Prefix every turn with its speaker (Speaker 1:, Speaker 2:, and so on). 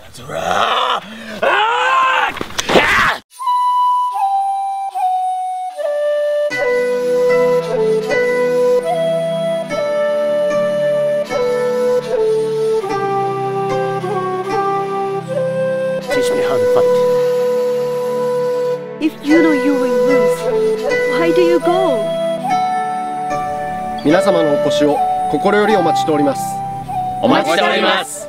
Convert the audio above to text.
Speaker 1: Teach me how to fight.
Speaker 2: If you know you will lose, why do you go?
Speaker 1: 皆様のお越しを心よりお待ちしております。
Speaker 3: お待ちしております。